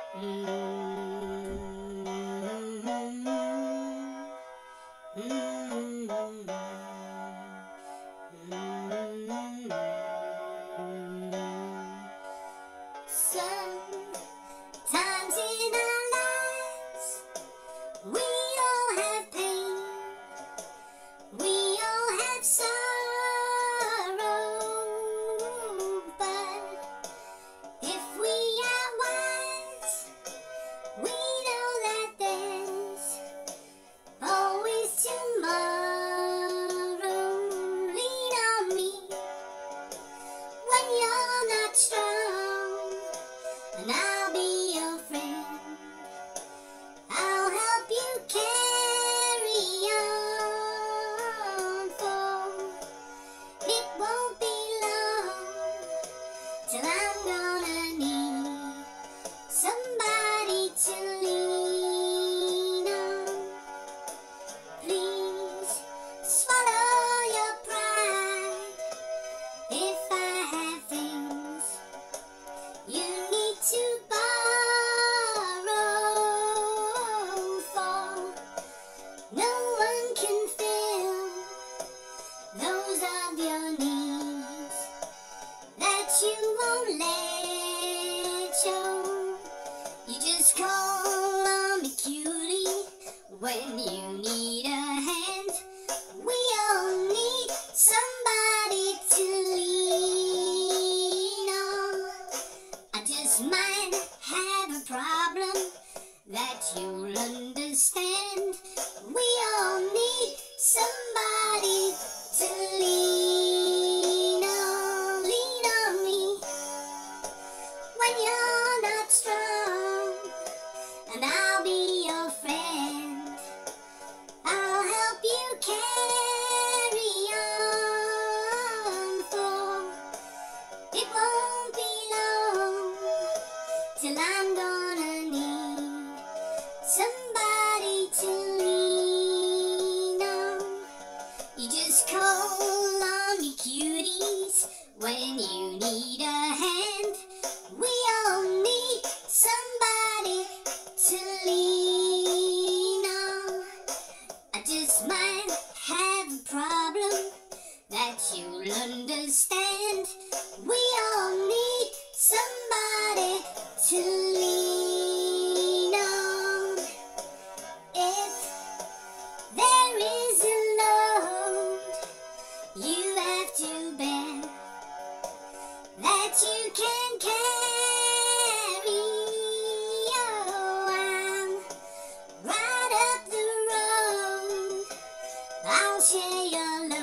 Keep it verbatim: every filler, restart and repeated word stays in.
Sometimes in our lives we all have pain, we all have sorrow, but if we are wise, we know that there's always tomorrow. Lean on me when you're not strong, and I'll be your friend. I'll help you carry on, for it won't be long till I'm gonna need somebody to lean on. Please swallow your pride. If I have things you need to borrow, for no one can fill those of your needs that you won't let show. You just call on me, cutie, when you need a hand. We all need somebody to lean on. I just might have a problem that you'll understand. We all need somebody to lean on. Lean on me when you're not strong, and I'll be your friend. I'll help you carry on, for it won't be long till I'm gonna need somebody to lean on. You just call on me, cuties, when you need a hand. We all need somebody to lean on. I just might have a problem that you'll understand. We all need somebody to lean on. If there is a load you have to bear that you can carry, oh, I'm right up the road. I'll share your load.